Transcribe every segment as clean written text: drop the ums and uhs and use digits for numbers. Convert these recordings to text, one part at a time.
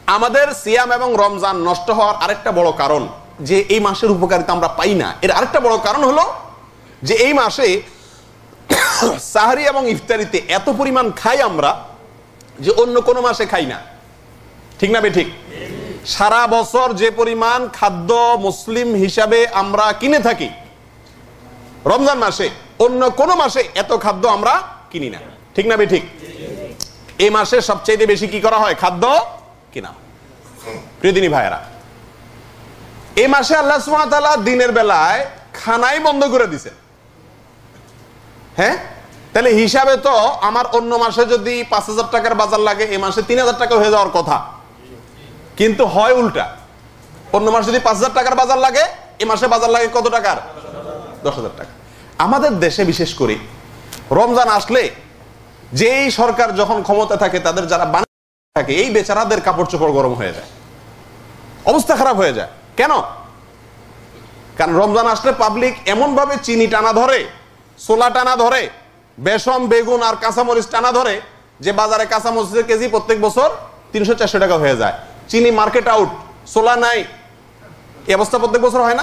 আমাদের সিয়াম এবং রমজান নষ্ট হওয়ার আরেকটা বড় কারণ যে এই মাসের উপকারিতা আমরা পাই না, এর আরেকটা বড় কারণ হলো যে এই মাসে সাহরি এবং ইফতারিতে এত পরিমাণ খাই আমরা যে অন্য কোনো মাসে খাই না। ঠিক না ঠিক? সারা বছর যে পরিমাণ খাদ্য মুসলিম হিসাবে আমরা কিনে থাকি, রমজান মাসে অন্য কোনো মাসে এত খাদ্য আমরা কিনি না। ঠিক না ঠিক? এই মাসে সবচেয়ে বেশি কি করা হয়? খাদ্য কিনা। প্রিয়দিনী ভাইয়েরা, এই মাসে আল্লাহ সুবহানাহু ওয়া তাআলা দিনের বেলায় খানাই বন্ধ করে দিছে। হ্যাঁ, তাহলে হিসাবে তো আমার অন্য মাসে যদি 5,000 টাকার বাজার লাগে, এই মাসে 3,000 টাকা হয়ে যাওয়ার কথা, কিন্তু হয় উল্টা। অন্য মাসে যদি 5,000 টাকার বাজার লাগে, এই মাসে বাজার লাগে কত টাকার? 10,000 টাকা। আমাদের দেশে বিশেষ করে রমজান আসলে যেই সরকার যখন ক্ষমতা থাকে, তাদের যারা বাণিজ্য থাকে, এই বেচারাদের কাপড় চোপড় গরম হয়ে যায়, অবস্থা খারাপ হয়ে যায়। কেন? কারণ রমজান আসলে পাবলিক এমন ভাবে চিনি টানা ধরে, ছোলা টানা ধরে, বেসন বেগুন আর কাঁচামরিচ টানা ধরে যে বাজারে কাঁচামরিচের কেজি প্রত্যেক বছর 300-400 টাকা হয়ে যায়। চিনি মার্কেট আউট, ছোলা নাই, এই অবস্থা প্রত্যেক বছর হয় না?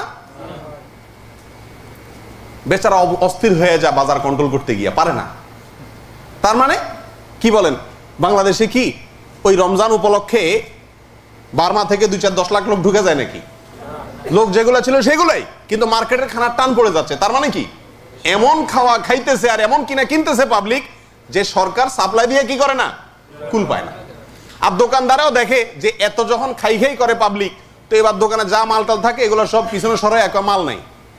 বেচারা অস্থির হয়ে যায় বাজার কন্ট্রোল করতে গিয়ে, পারে না। তার মানে কি বলেন, বাংলাদেশে কি ওই রমজান উপলক্ষে বার্মা থেকে 2-4-10 লাখ লোক ঢুকে যায় নাকি? লোক যেগুলো ছিল সেগুলাই, কিন্তু মার্কেটের খানার টান পড়ে যাচ্ছে। তার মানে কি, এমন খাওয়া খাইতেছে আর এমন কিনা কিনতেছে পাবলিক যে সরকার সাপ্লাই দিয়ে কি করে না, কুল পায় না। আর দোকানদারও দেখে যে এত যখন খাই খাই করে পাবলিক, তো এবার দোকানে যা মালটাল থাকে এগুলো সব পিছনে সরে, এক মাল নাই,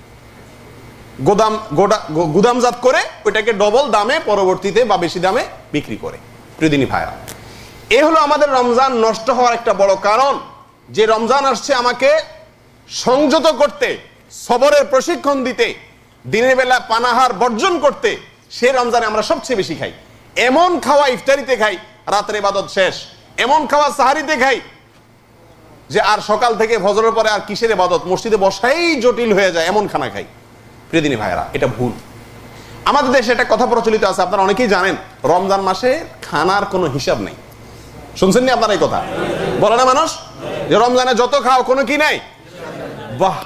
গুদামজাত করে ওইটাকে ডবল দামে পরবর্তীতে বা বেশি দামে বিক্রি করে। প্রিয়দিনী ভাইরা, এ হলো আমাদের রমজান নষ্ট হওয়ার একটা বড় কারণ। যে রমজান আসছে আমাকে সংযত করতে, সবরের প্রশিক্ষণ দিতে, দিনের বেলা পানাহার বর্জন করতে, সে রমজানে আমরা সবচেয়ে বেশি খাই। এমন খাওয়া ইফতারিতে খাই, রাতের ইবাদত শেষ, এমন খাওয়া সাহারিতে খাই যে আর সকাল থেকে ফজরের পরে আর কিসের ইবাদত, মসজিদে বসাই জটিল হয়ে যায়, এমন খানা খাই। প্রিয়দিনী ভাইরা, এটা ভুল। আমাদের দেশে একটা কথা প্রচলিত আছে, আপনারা অনেকেই জানেন, রমজান মাসে খানার কোনো হিসাব নেই। শুনছেন নি আপনারা এই কথা? বলে না মানুষ যে রমজানে যত খাও কোনো কি নাই। বাহ,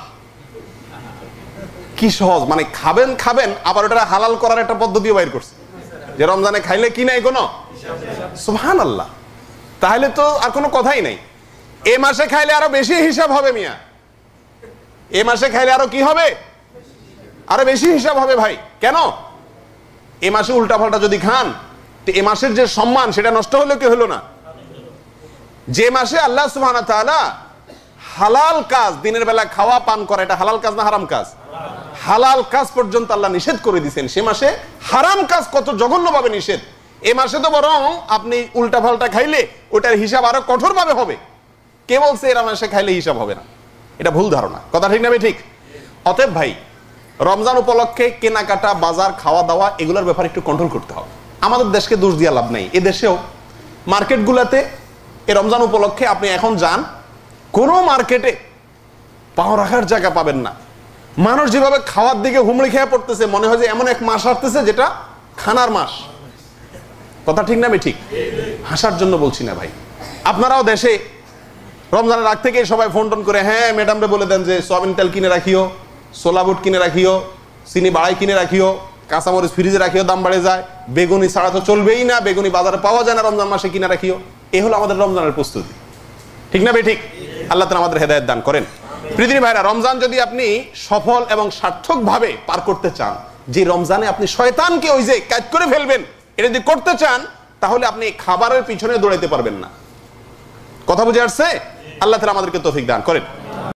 কি সহজ, মানে খাবেন খাবেন, আবার ওটা হালাল করার একটা পদ্ধতিও বাইর করছে যে রমজানে খাইলে কি নাই কোনো। সুবহানাল্লাহ, তাহলে তো আর কোনো কথাই নাই। এ মাসে খাইলে আরো বেশি হিসাব হবে মিয়া, এ মাসে খাইলে আরো কি হবে, আরো বেশি হিসাব হবে ভাই। কেন? এ মাসে উল্টা পাল্টা যদি খান, তো এ মাসের যে সম্মান সেটা নষ্ট হলো কি হলো না? যে মাসে আল্লাহ সুবহানাহু ওয়া তাআলা হালাল কাজ, দিনের বেলা খাওয়া পান করা, এটা হালাল কাজ না হারাম কাজ? হালাল কাজ পর্যন্ত আল্লাহ নিষেধ করে দিয়েছেন, সে মাসে হারাম কাজ কত জঘন্যভাবে নিষেধ। এ মাসে তো বরং আপনি উল্টা পাল্টা খাইলে ওটার হিসাব আরো কঠোর ভাবে হবে। কে বলছে এরা মাসে খাইলে হিসাব হবে না? এটা ভুল ধারণা, কথা ঠিক না ঠিক? অতএব ভাই, রমজান উপলক্ষে কেনাকাটা, বাজার, খাওয়া দাওয়া, এগুলোর ব্যাপারে একটু কন্ট্রোল করতে হবে। আমাদের দেশকে দোষ দিয়ে লাভ নাই। এ দেশেও মার্কেটগুলোতে এই রমজান উপলক্ষে আপনি এখন যান, কোনো মার্কেটে পাও রাখার জায়গা পাবেন না। মানুষ যেভাবে খাওয়ার দিকে হুমড়ি খেয়ে পড়তেছে, মনে হয় যে এমন এক মাস আসতেছে যেটা খানার মাস। কথা ঠিক না ঠিক? হাসার জন্য বলছি না ভাই। আপনারাও দেশে রমজানের আগ থেকে সবাই ফোন টোন করে, হ্যাঁ ম্যাডামরে বলে দেন যে সয়াবিন তেল কিনে রাখিও, ছোলা বুট কিনে রাখিও, চিনি বাড়াই কিনে রাখিও, কাঁচামরিচ ফ্রিজে রাখিও, দাম বাড়ে যায়, বেগুনি ছাড়া তো চলবেই না, বেগুনি বাজারে পাওয়া যায় না, রমজান মাসে কিনে রাখিও। এ হলো আমাদের রমজানের প্রস্তুতি। ঠিক না ঠিক? আল্লাহ তাআলা আমাদের হেদায়েত দান করেন। প্রিয় ভাইরা, রমজান যদি আপনি সফল এবং সার্থক ভাবে পার করতে চান, যে রমজানে আপনি শয়তানকে ওই যে কাজ করে ফেলবেন, এটা যদি করতে চান, তাহলে আপনি খাবারের পিছনে দৌড়াইতে পারবেন না। কথা বুঝে আসছে? আল্লাহ তাআলা আমাদেরকে তৌফিক দান করেন।